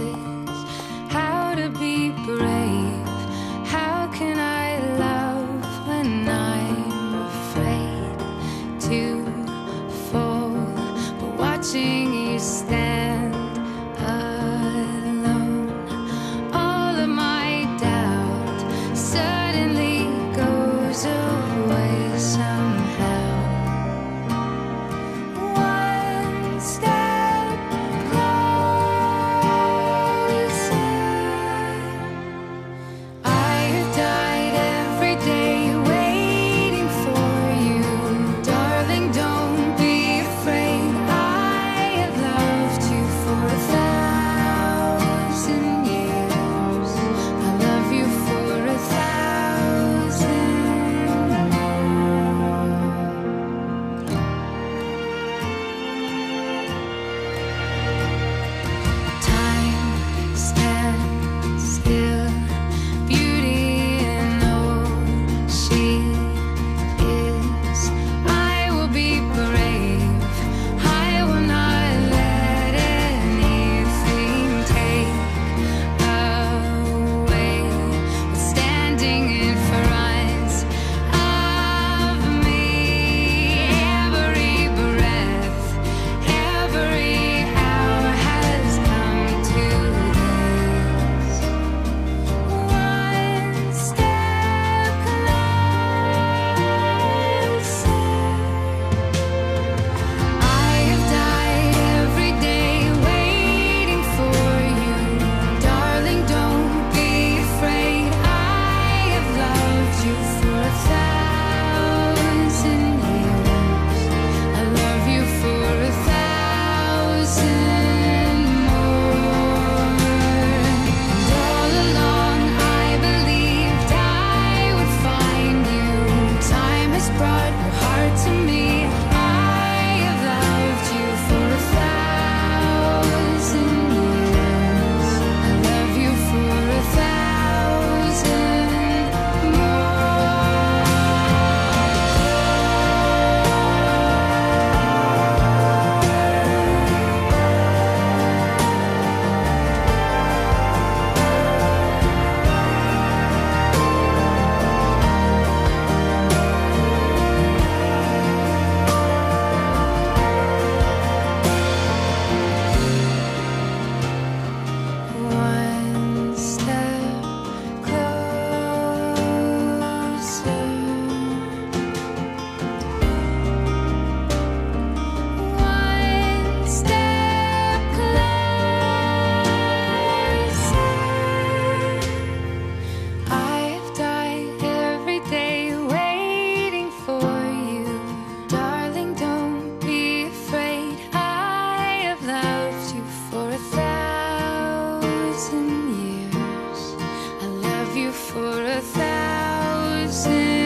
is how to be brave. How can I love when I'm afraid to fall? But watching you stand alone, all of my doubt suddenly goes away somehow. One step closer. I have died every day waiting for you. Darling, don't be afraid. I have loved you for 1,000 years. I love you for 1,000 more. Time stands still, beauty in all she is. I will be brave. I will not let anything take away what's standing in front of me. Every breath, every hour has come to this. One step closer. I have died every day waiting for you. Darling, don't be afraid. I have loved you for 1,000 years. I love you for 1,000 more. And all along I believed I would find you. Time has brought your heart to me. I have loved you for 1,000 years. I love you for 1,000 One step closer. One step closer. I have died every day waiting for you. Darling, don't be afraid. I have loved you for 1,000 years. I love you for 1,000